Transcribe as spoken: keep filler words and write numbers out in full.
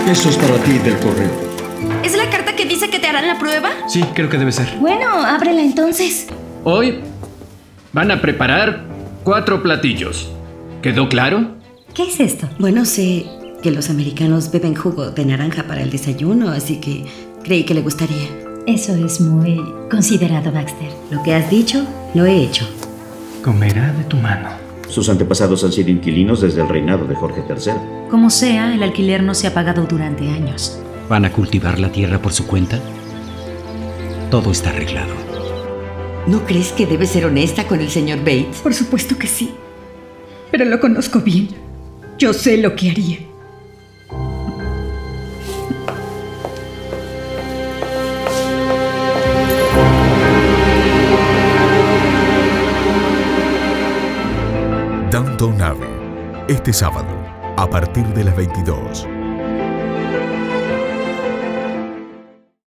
Eso es para ti del correo. ¿Es la carta que dice que te harán la prueba? Sí, creo que debe ser. Bueno, ábrela entonces. Hoy van a preparar cuatro platillos. ¿Quedó claro? ¿Qué es esto? Bueno, sé que los americanos beben jugo de naranja para el desayuno, así que creí que le gustaría. Eso es muy considerado, Baxter. Lo que has dicho, lo he hecho. Comerá de tu mano. Sus antepasados han sido inquilinos desde el reinado de Jorge tercero. Como sea, el alquiler no se ha pagado durante años. ¿Van a cultivar la tierra por su cuenta? Todo está arreglado. ¿No crees que debes ser honesta con el señor Bates? Por supuesto que sí. Pero lo conozco bien. Yo sé lo que haría. Downton Abbey, este sábado, a partir de las veintidós.